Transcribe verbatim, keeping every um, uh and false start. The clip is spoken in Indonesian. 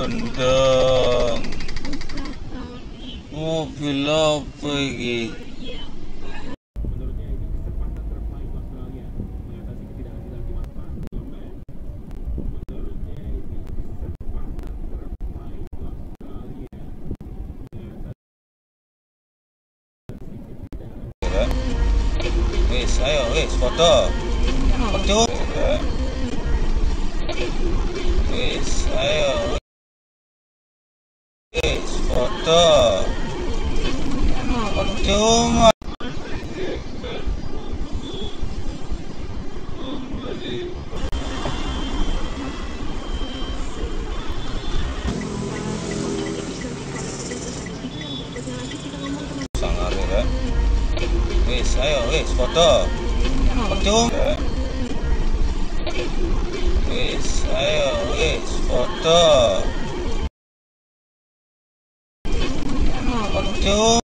gendeng. Mobil apa iki? Wis, ayo wis foto. Foto. Wis, ayo. Wis foto. Foto. Sangar ya. Wis, ayo wis foto. Foto. Wis, ayo wis foto. Foto.